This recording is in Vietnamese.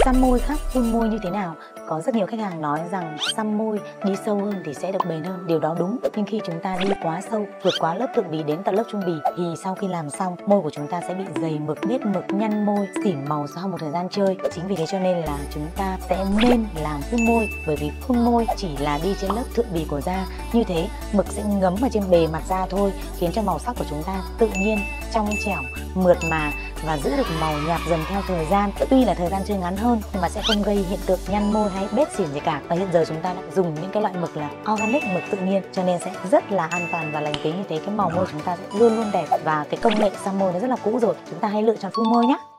Xăm môi khác phun môi như thế nào? Có rất nhiều khách hàng nói rằng xăm môi đi sâu hơn thì sẽ được bền hơn. Điều đó đúng, nhưng khi chúng ta đi quá sâu, vượt quá lớp thượng bì đến tận lớp trung bì thì sau khi làm xong, môi của chúng ta sẽ bị dày mực, nết mực, nhăn môi, xỉn màu sau một thời gian chơi. Chính vì thế cho nên là chúng ta sẽ nên làm phun môi, bởi vì phun môi chỉ là đi trên lớp thượng bì của da. Như thế, mực sẽ ngấm vào trên bề mặt da thôi, khiến cho màu sắc của chúng ta tự nhiên, trong trẻo, mượt mà và giữ được màu nhạt dần theo thời gian. Tuy là thời gian chơi ngắn hơn nhưng mà sẽ không gây hiện tượng nhăn môi hay bết xỉn gì cả. Và hiện giờ chúng ta đã dùng những cái loại mực là organic, mực tự nhiên, cho nên sẽ rất là an toàn và lành tính. Như thế cái màu môi chúng ta sẽ luôn luôn đẹp, và cái công nghệ xăm môi nó rất là cũ rồi. Chúng ta hãy lựa chọn phun môi nhé.